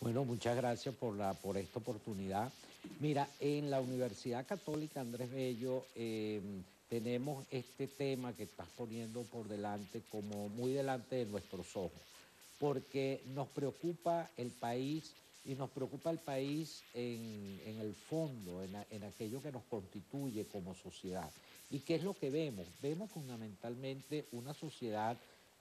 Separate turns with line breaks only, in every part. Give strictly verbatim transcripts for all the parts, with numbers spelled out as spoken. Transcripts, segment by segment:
Bueno, muchas gracias por, la, por esta oportunidad. Mira, en la Universidad Católica Andrés Bello eh, tenemos este tema que estás poniendo por delante, como muy delante de nuestros ojos, porque nos preocupa el país y nos preocupa el país en, en el fondo, en, a, en aquello que nos constituye como sociedad. ¿Y qué es lo que vemos? Vemos fundamentalmente una sociedad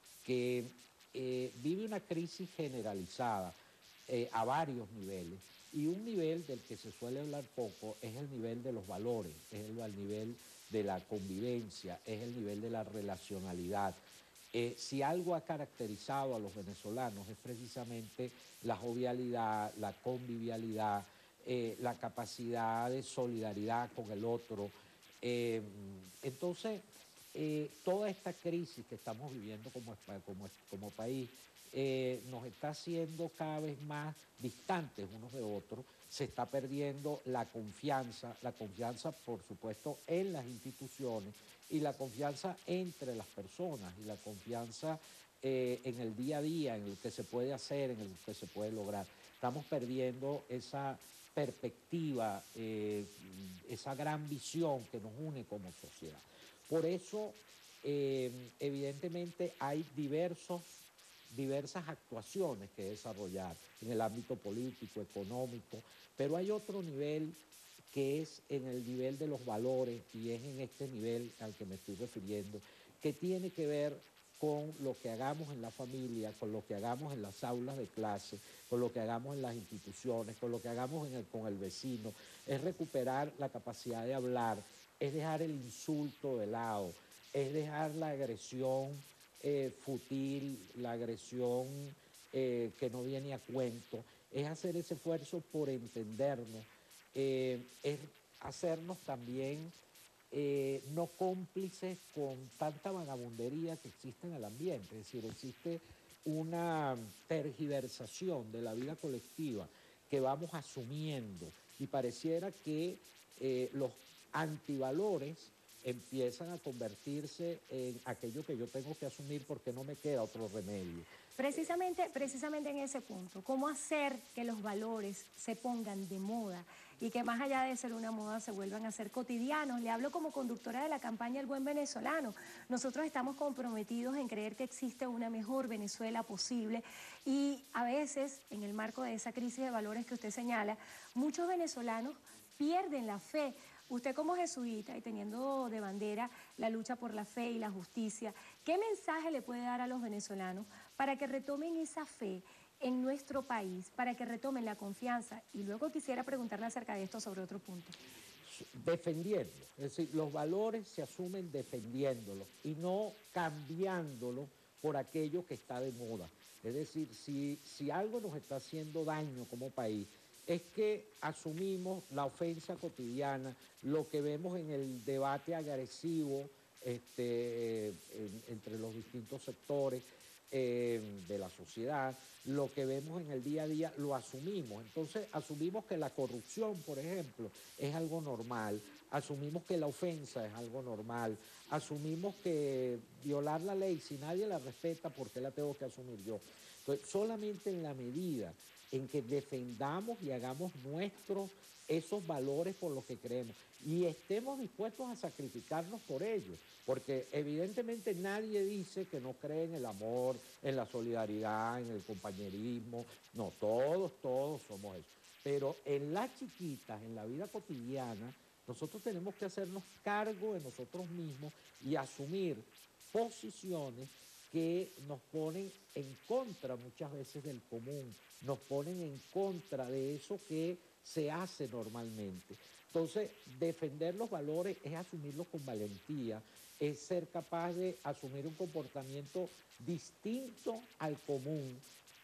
que eh, vive una crisis generalizada eh, a varios niveles. Y un nivel del que se suele hablar poco es el nivel de los valores, es el, el nivel de la convivencia, es el nivel de la relacionalidad. Eh, si algo ha caracterizado a los venezolanos es precisamente la jovialidad, la convivialidad, eh, la capacidad de solidaridad con el otro. Eh, entonces, eh, toda esta crisis que estamos viviendo como, como, como país eh, nos está haciendo cada vez más distantes unos de otros, se está perdiendo la confianza, la confianza por supuesto en las instituciones y la confianza entre las personas y la confianza eh, en el día a día, en lo que se puede hacer, en lo que se puede lograr. Estamos perdiendo esa perspectiva, eh, esa gran visión que nos une como sociedad. Por eso, eh, evidentemente, hay diversos diversas actuaciones que desarrollar en el ámbito político, económico, pero hay otro nivel que es en el nivel de los valores y es en este nivel al que me estoy refiriendo, que tiene que ver con lo que hagamos en la familia, con lo que hagamos en las aulas de clase, con lo que hagamos en las instituciones, con lo que hagamos en el, con el vecino, es recuperar la capacidad de hablar, es dejar el insulto de lado, es dejar la agresión Eh, fútil, la agresión eh, que no viene a cuento, es hacer ese esfuerzo por entendernos, eh, es hacernos también eh, no cómplices con tanta vagabundería que existe en el ambiente, es decir, existe una tergiversación de la vida colectiva que vamos asumiendo y pareciera que eh, los antivalores empiezan a convertirse en aquello que yo tengo que asumir porque no me queda otro remedio.
Precisamente, precisamente en ese punto, ¿cómo hacer que los valores se pongan de moda y que más allá de ser una moda se vuelvan a ser cotidianos? Le hablo como conductora de la campaña El Buen Venezolano. Nosotros estamos comprometidos en creer que existe una mejor Venezuela posible y a veces, en el marco de esa crisis de valores que usted señala, muchos venezolanos pierden la fe. Usted como jesuita y teniendo de bandera la lucha por la fe y la justicia, ¿qué mensaje le puede dar a los venezolanos para que retomen esa fe en nuestro país, para que retomen la confianza? Y luego quisiera preguntarle acerca de esto sobre otro punto.
Defendiendo, es decir, los valores se asumen defendiéndolos y no cambiándolos por aquello que está de moda. Es decir, si, si algo nos está haciendo daño como país, es que asumimos la ofensa cotidiana, lo que vemos en el debate agresivo este, en, entre los distintos sectores eh, de la sociedad, lo que vemos en el día a día, lo asumimos. Entonces, asumimos que la corrupción, por ejemplo, es algo normal, asumimos que la ofensa es algo normal, asumimos que violar la ley, si nadie la respeta, ¿por qué la tengo que asumir yo? Entonces, solamente en la medida en que defendamos y hagamos nuestros esos valores por los que creemos y estemos dispuestos a sacrificarnos por ellos, porque evidentemente nadie dice que no cree en el amor, en la solidaridad, en el compañerismo, no, todos, todos somos eso, pero en las chiquitas, en la vida cotidiana, nosotros tenemos que hacernos cargo de nosotros mismos y asumir posiciones que nos ponen en contra muchas veces del común, nos ponen en contra de eso que se hace normalmente. Entonces, defender los valores es asumirlos con valentía, es ser capaz de asumir un comportamiento distinto al común,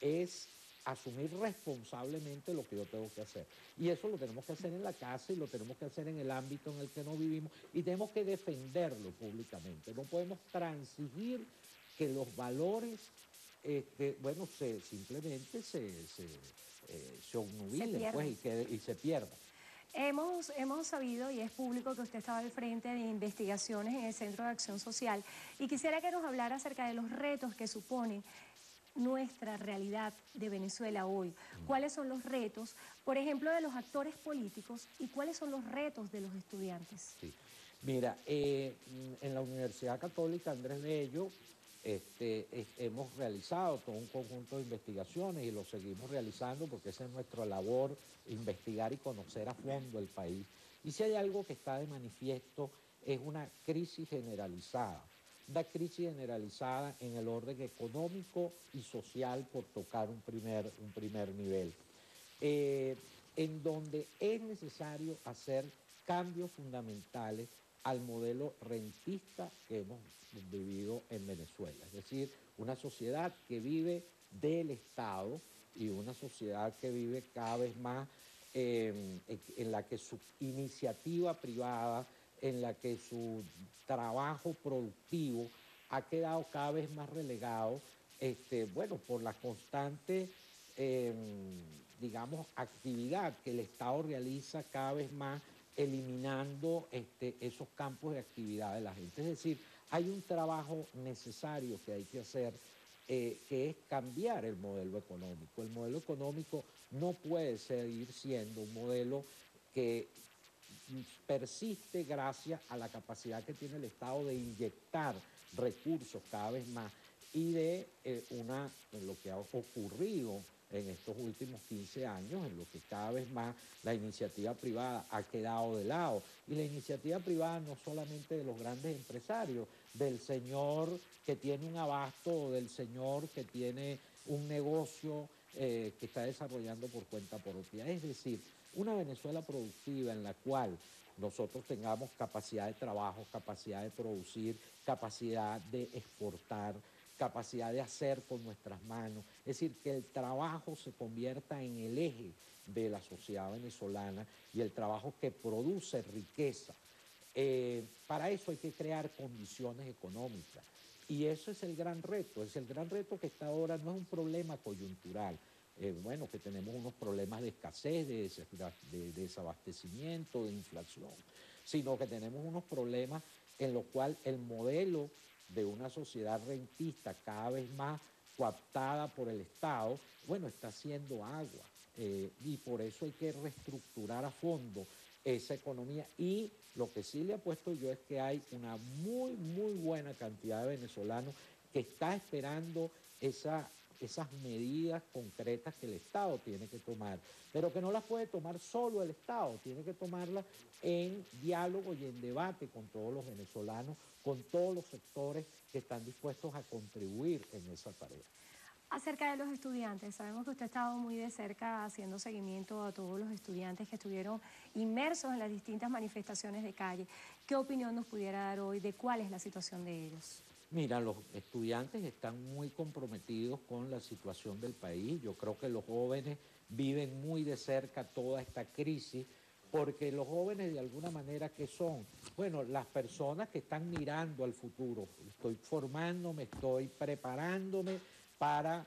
es asumir responsablemente lo que yo tengo que hacer. Y eso lo tenemos que hacer en la casa y lo tenemos que hacer en el ámbito en el que nos vivimos y tenemos que defenderlo públicamente. No podemos transigir que los valores, este, bueno, se, simplemente se, se, eh, se obnubilen pues, y, que, y se pierdan.
Hemos, hemos sabido y es público que usted estaba al frente de investigaciones en el Centro de Acción Social y quisiera que nos hablara acerca de los retos que suponen nuestra realidad de Venezuela hoy? ¿Cuáles son los retos, por ejemplo, de los actores políticos y cuáles son los retos de los estudiantes?
Sí. Mira, eh, en la Universidad Católica Andrés Bello este, es- hemos realizado todo un conjunto de investigaciones y lo seguimos realizando porque esa es nuestra labor, investigar y conocer a fondo el país. Y si hay algo que está de manifiesto es una crisis generalizada, una crisis generalizada en el orden económico y social, por tocar un primer, un primer nivel, eh, en donde es necesario hacer cambios fundamentales al modelo rentista que hemos vivido en Venezuela. Es decir, una sociedad que vive del Estado y una sociedad que vive cada vez más eh, en la que su iniciativa privada, en la que su trabajo productivo ha quedado cada vez más relegado, este, bueno, por la constante eh, digamos, actividad que el Estado realiza cada vez más, eliminando este, esos campos de actividad de la gente. Es decir, hay un trabajo necesario que hay que hacer, eh, que es cambiar el modelo económico. El modelo económico no puede seguir siendo un modelo que persiste gracias a la capacidad que tiene el Estado de inyectar recursos cada vez más y de eh, una, lo que ha ocurrido en estos últimos quince años, en lo que cada vez más la iniciativa privada ha quedado de lado. Y la iniciativa privada no solamente de los grandes empresarios, del señor que tiene un abasto o del señor que tiene un negocio eh, que está desarrollando por cuenta propia. Es decir, una Venezuela productiva en la cual nosotros tengamos capacidad de trabajo, capacidad de producir, capacidad de exportar, capacidad de hacer con nuestras manos. Es decir, que el trabajo se convierta en el eje de la sociedad venezolana y el trabajo que produce riqueza. Eh, para eso hay que crear condiciones económicas. Y eso es el gran reto. Es el gran reto que está ahora, no es un problema coyuntural. Eh, bueno, que tenemos unos problemas de escasez, de, de, de desabastecimiento, de inflación, sino que tenemos unos problemas en los cuales el modelo de una sociedad rentista cada vez más coaptada por el Estado, bueno, está haciendo agua. Eh, y por eso hay que reestructurar a fondo esa economía. Y lo que sí le apuesto yo es que hay una muy, muy buena cantidad de venezolanos que está esperando esa, esas medidas concretas que el Estado tiene que tomar, pero que no las puede tomar solo el Estado, tiene que tomarlas en diálogo y en debate con todos los venezolanos, con todos los sectores que están dispuestos a contribuir en esa tarea.
Acerca de los estudiantes, sabemos que usted ha estado muy de cerca haciendo seguimiento a todos los estudiantes que estuvieron inmersos en las distintas manifestaciones de calle. ¿Qué opinión nos pudiera dar hoy de cuál es la situación de ellos?
Mira, los estudiantes están muy comprometidos con la situación del país. Yo creo que los jóvenes viven muy de cerca toda esta crisis, porque los jóvenes de alguna manera, ¿qué son? Bueno, las personas que están mirando al futuro. Estoy formándome, estoy preparándome para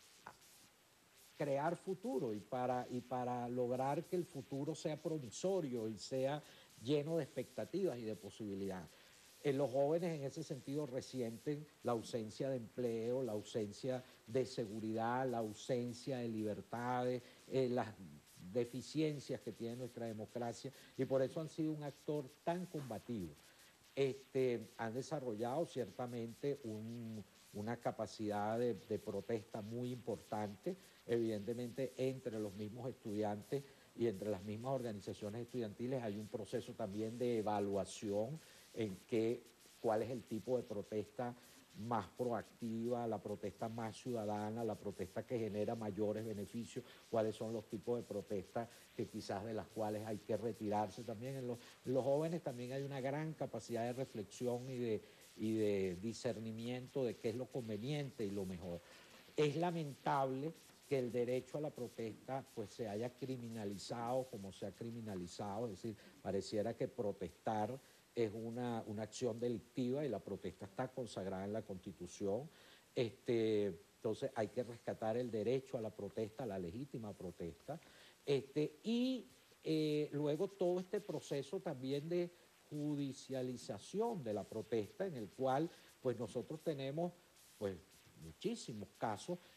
crear futuro y para, y para lograr que el futuro sea promisorio y sea lleno de expectativas y de posibilidades. Eh, los jóvenes en ese sentido resienten la ausencia de empleo, la ausencia de seguridad, la ausencia de libertades, eh, las deficiencias que tiene nuestra democracia, y por eso han sido un actor tan combativo. Este, han desarrollado ciertamente un, una capacidad de, de protesta muy importante, evidentemente entre los mismos estudiantes y entre las mismas organizaciones estudiantiles hay un proceso también de evaluación en que, cuál es el tipo de protesta más proactiva, la protesta más ciudadana, la protesta que genera mayores beneficios, cuáles son los tipos de protestas que quizás de las cuales hay que retirarse también. En los, en los jóvenes también hay una gran capacidad de reflexión y de, y de discernimiento de qué es lo conveniente y lo mejor. Es lamentable que el derecho a la protesta pues se haya criminalizado como se ha criminalizado, es decir, pareciera que protestar es una, una acción delictiva y la protesta está consagrada en la Constitución. Este, entonces hay que rescatar el derecho a la protesta, a la legítima protesta. Este, y eh, luego todo este proceso también de judicialización de la protesta en el cual pues nosotros tenemos pues muchísimos casos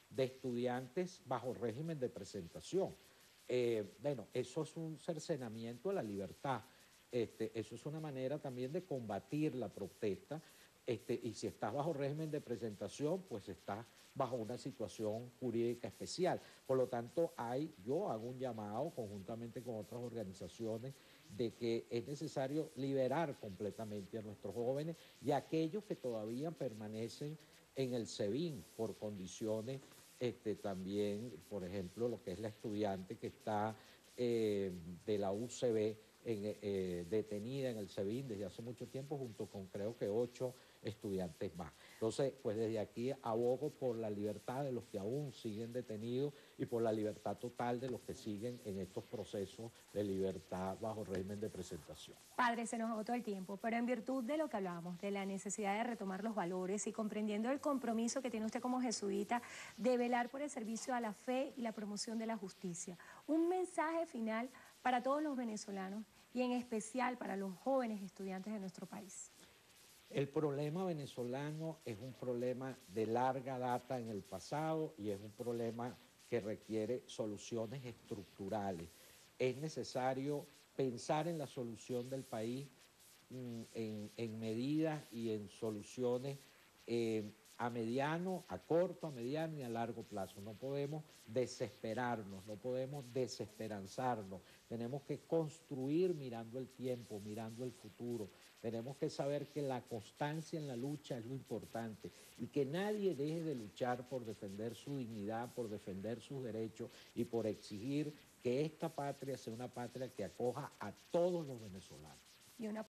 de estudiantes bajo régimen de presentación. Eh, bueno, eso es un cercenamiento a la libertad. Este, eso es una manera también de combatir la protesta. Este, y si estás bajo régimen de presentación, pues estás bajo una situación jurídica especial. Por lo tanto, hay, yo hago un llamado conjuntamente con otras organizaciones de que es necesario liberar completamente a nuestros jóvenes y a aquellos que todavía permanecen en el SEBIN por condiciones este, también, por ejemplo, lo que es la estudiante que está eh, de la U C B en, eh, detenida en el SEBIN desde hace mucho tiempo junto con creo que ocho estudiantes más. Entonces, pues desde aquí abogo por la libertad de los que aún siguen detenidos y por la libertad total de los que siguen en estos procesos de libertad bajo régimen de presentación.
Padre, se nos agotó el tiempo, pero en virtud de lo que hablábamos, de la necesidad de retomar los valores y comprendiendo el compromiso que tiene usted como jesuita de velar por el servicio a la fe y la promoción de la justicia, un mensaje final para todos los venezolanos y en especial para los jóvenes estudiantes de nuestro país.
El problema venezolano es un problema de larga data en el pasado y es un problema que requiere soluciones estructurales. Es necesario pensar en la solución del país mm, en, en medidas y en soluciones eh, a mediano, a corto, a mediano y a largo plazo. No podemos desesperarnos, no podemos desesperanzarnos. Tenemos que construir mirando el tiempo, mirando el futuro. Tenemos que saber que la constancia en la lucha es lo importante y que nadie deje de luchar por defender su dignidad, por defender sus derechos y por exigir que esta patria sea una patria que acoja a todos los venezolanos.
Y una